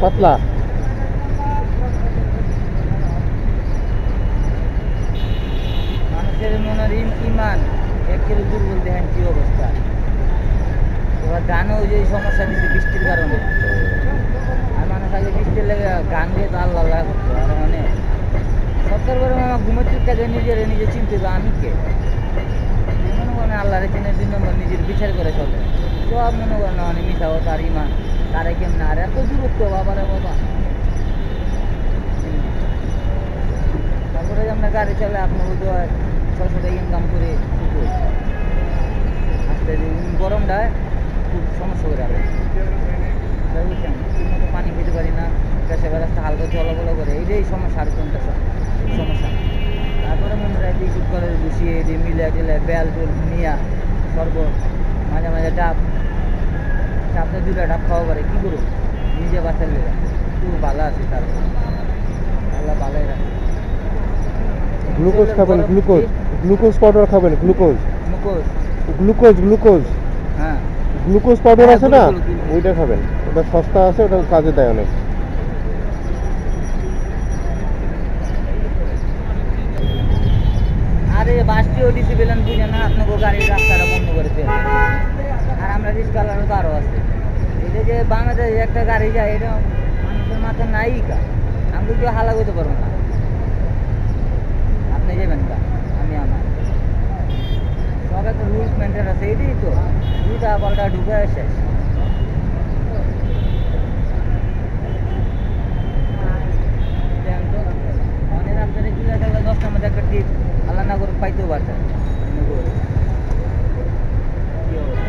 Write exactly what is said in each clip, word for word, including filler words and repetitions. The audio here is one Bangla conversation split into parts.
পাতলা। মানুষের মনের ইমান একেবারে দুর্বল, দেখেন কি অবস্থা। এবার গানও যে সমস্যা দিচ্ছে বৃষ্টির কারণে, আর মানুষ আগে বৃষ্টির লেগে গান গিয়ে তো আল্লাহ আল্লাহ করতো। আর মানে সরকার করে আমার ঘুমের কাজে নিজের নিজে চিনতে হবে আমি কে। মনে করেন আল্লাহরে চিনে দুই নম্বর নিজের বিচার করে চলে সব। মনে করেন না মানে মিশাও তার ইমান তারে কেমন, আর এত দূরত্ব বাবারে বাবা। তারপরে যে আপনার গাড়ি চলে আপনার বোধ হয় ছশো টাকা ইনকাম করে শুধু আস্তে গরমটায় খুব সমস্যা করে আগে বুঝছেন। ঠিক মতো পানি খেতে পারি না, পেশাবের রাস্তা হালকা চলাফলা করে, এইটাই সমস্যা। আর কোনটা সমস্যা না। তারপরে মনে হয় এই শুট করে বসিয়ে দিয়ে মিলে টিলে বেল টোল নিয়া শরবত, মাঝে মাঝে ডাব, চাপতে দুটা ডাব খাওয়া পারে। কী করুন নিজে বাঁচালে খুব ভালো আছে। তারপর আল্লাহ ভালোই রাখে। গ্লুকোজ খাবেন, গ্লুকোজ গ্লুকোজ পাউডার খাবেন। গ্লুকোজ গ্লুকোজ গ্লুকোজ গ্লুকোজ হ্যাঁ গ্লুকোজ পাউডার হ্যাঁ, আছে না, গ্লুকোজ, গ্লুকোজ। ওইটা খাবেন। ওটা সস্তা আছে, ওটা কাজে দেয় অনেক। আরে বাসটিও ডিসি পেলেন বুঝে না, আপনাকে গাড়ির রাস্তাটা বন্ধ করেছে। আর আমরা রিক্সাওয়ালারও তো আরও আছে। এটা যে বাংলাদেশে একটা গাড়ি যায়, এটা মানুষের মাথায় নাই কা। আমি কেউ হালা করতে পারবো না। আপনি যাবেন কা, আমি আমার সব একটা রুলস মেনটেন আছে। এটাই তো দুইটা পাল্টা ঢুকে শেষ। অনেক আপনার কিলো টাকা দশটার মধ্যে একটা টিপ আল্লাহ না করে পাইতেও পারছেন। কি অবস্থা।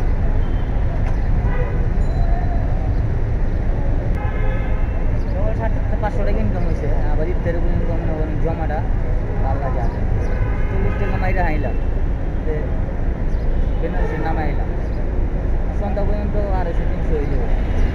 পাঁচশো টাকা ইনকাম হয়েছে, আবার ইফতারে ইনকাম জমাটা আল্লাহ জানে। চল্লিশ টাকা মাইরা হাইলাম, বেনারসি নামে আইলাম, সন্ধ্যা পর্যন্ত আড়াইশো তিনশো হয়ে যাবে।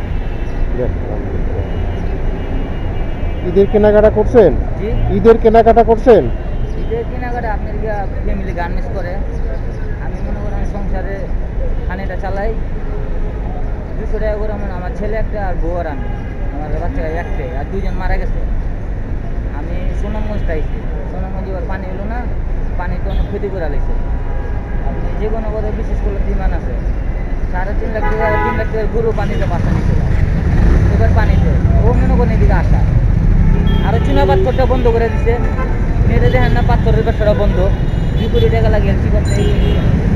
ঈদের কেনাকাটা করছেন? জি, ঈদের কেনাকাটা করছেন? ঈদের কেনাকাটা আপনার গিয়ে ফ্যামিলি গার্মেন্টস করে। আমি মনে করেন সংসারে খানিটা চালাই দুশো টাকা করে। মনে আমার ছেলে একটা আর বউ আর আমি, আমার বাচ্চা একটাই, আর দুজন মারা গেছে। আমি সুনামগঞ্জ আইছি, সুনামগঞ্জ এবার পানি এলো না, পানি তো অনেক ক্ষতি করে লাগছে। আপনি যে কোনো করে বিশেষ করে ডিমান্ড আছে সাড়ে তিন লাখ টাকা, তিন লাখ টাকার গরু পানিতে বাসা নিচ্ছে এবার পানিতে। ও মনে করেন এদিকে আসা আরও চুনা পাথরটা বন্ধ করে দিছে। মেয়েটা দেখেন না পাথরের ব্যবসাটা বন্ধ, দুই কোটি টাকা লাগে এলসি করতে।